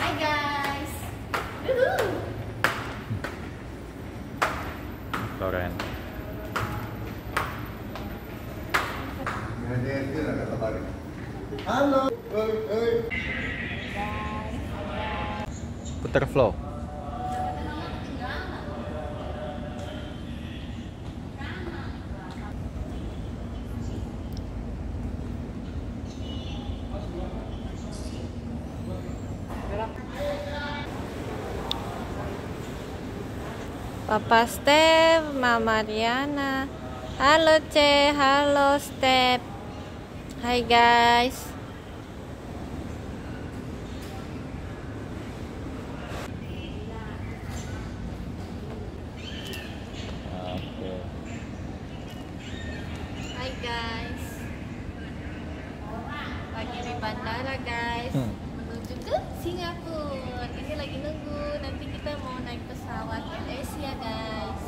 Hi guys. Woohoo. Loren. Halo. Putar flow. Papa Step, Mama Riana. Halo Ce, halo Step. Hai guys. Hai guys. Lagi di bandara guys. Menuju ke Singapura. Ini lagi nunggu. Nanti kita mau naik pesawat Asia guys.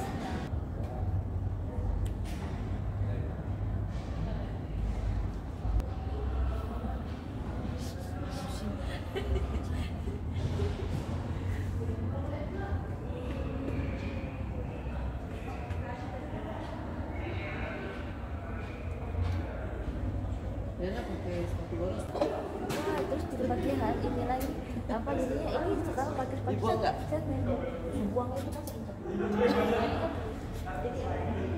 Terus di pagi hari ini lagi apa jadinya ini sekarang pakai dibuang nggak? Dibuang itu masih injak. Jadi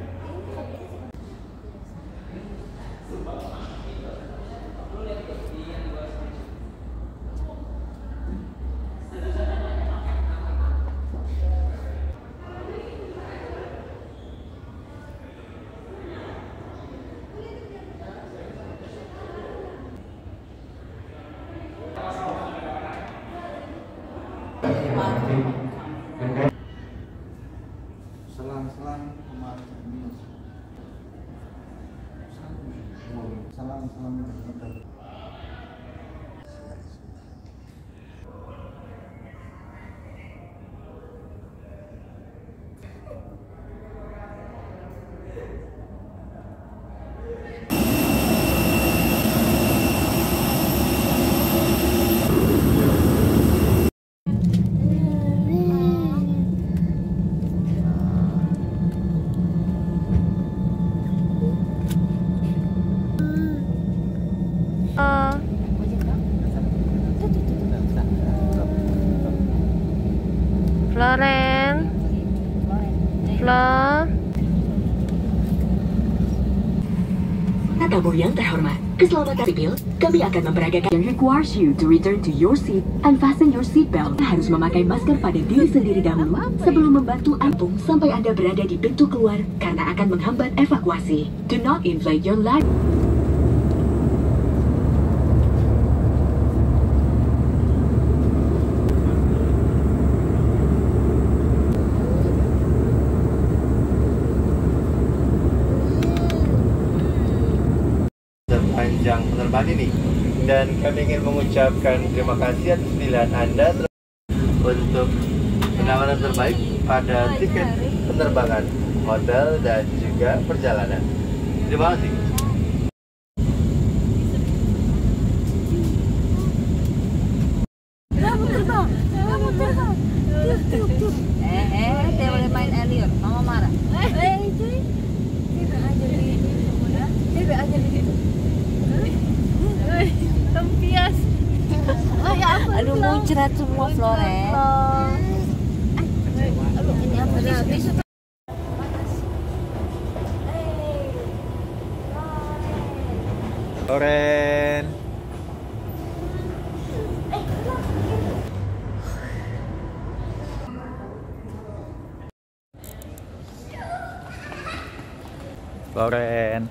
Selang-selang kemarin ini. Selang-selang ini. Loren, Flo. Tamu yang terhormat, keselamatan sipil, kami akan memperagakan yang requires you to return to your seat and fasten your seat belt. Harus memakai masker pada diri sendiri dahulu sebelum membantu Anda sampai Anda berada di pintu keluar karena akan menghambat evakuasi. Do not inflate your life. Sepanjang penerbangan ini, dan kami ingin mengucapkan terima kasih atas pilihan Anda untuk penawaran terbaik pada tiket penerbangan, hotel, dan juga perjalanan. Terima kasih. dia boleh main Elior, mama marah. Itu tidak aja di udah, tidak aja di situ. Tempias. Oh ya apa? Aduh muncrat semua Flores. Aduh ini apa tisu? Loren. Loren.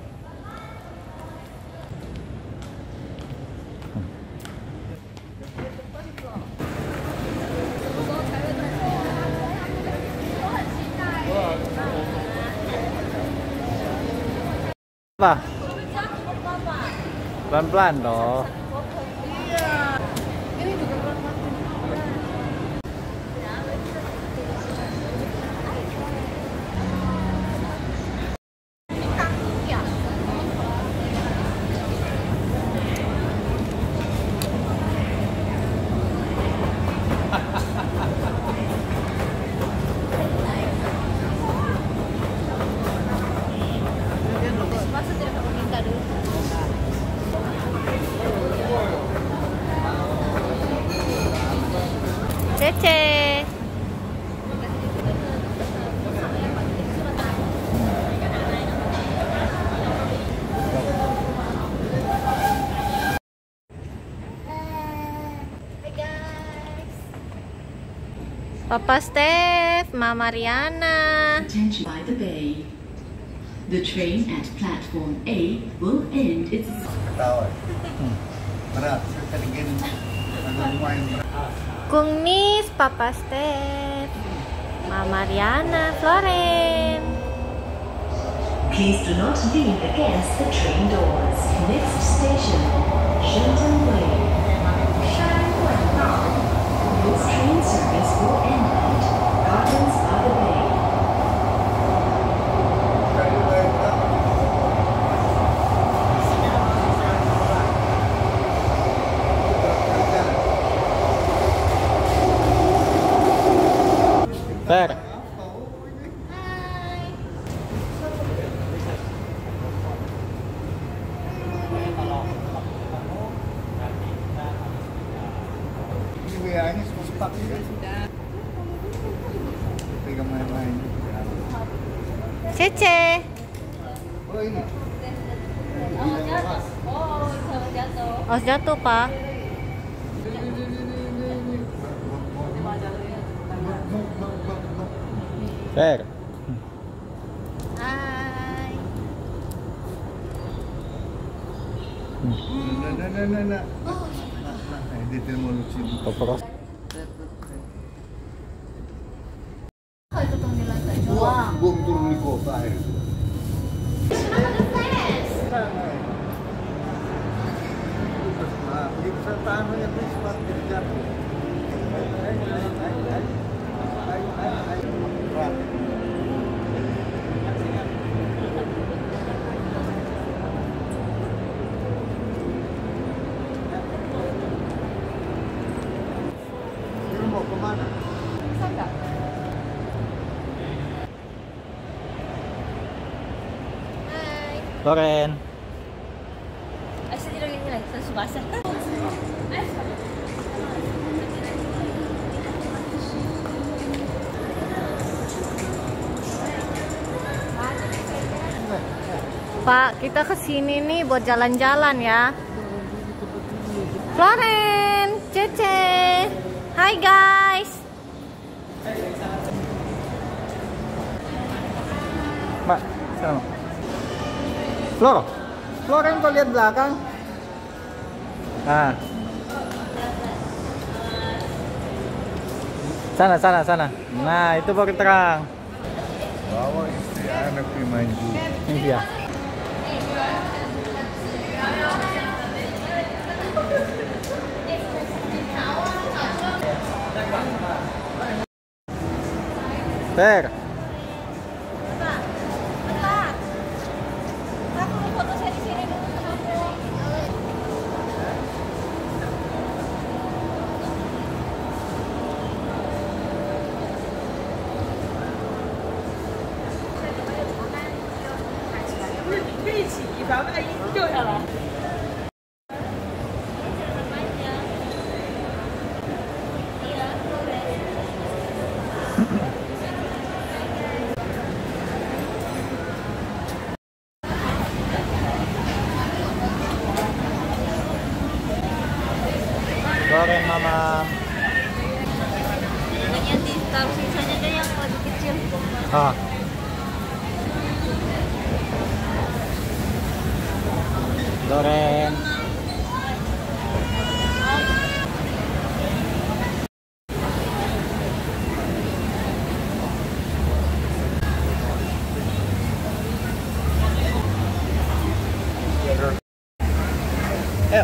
Apa? Pelan-pelan toh. Cece. Papa Steph, Mama Riana. Attention by the bay. The train at platform A will end its... Ketawa. Berat, saya ingin ada lumayan berat. Kung Nis, Papa Steph, Mama Riana, Floren. Please do not lean against the train doors. Next station, Shenton Way. This train service will end at Gardens by the Bay. Fer. Ini WA-nya stuck ya? Sudah. Pegang main-main. Cece. Oh ini. Oh, jatuh, Pak. Fer. Hai. Nah. Detail mau lucu. Kopros. Bom turun di kota air. Begitu saya tahan hanya berispat jadi jatuh. Ini mau kemana? Hai. Floren. Saya tidak ingin saya subasa. Pak, kita kesini nih buat jalan-jalan ya. Floren, Cece. Hai guys. Mbak, sana. Flor. Floren kok lihat belakang? Ah. Sana. Nah, itu baru terang. Bawa istri anak main juga. Ini dia. Fer. Floren, Mama. Makanya ditaruh sisanya deh yang lebih kecil. Ah. Floren. Ayo.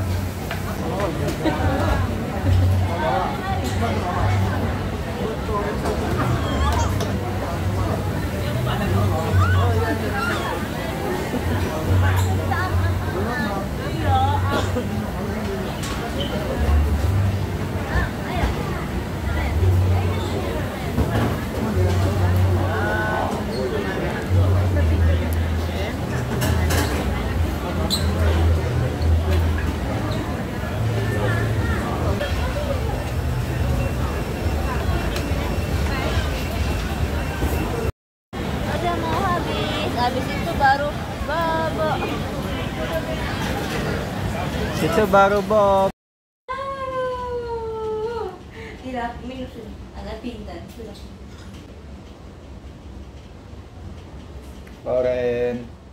baru Bobo. Situ baru Bob. Tidak, minus ini. Agak pintar. Sudah. Loren.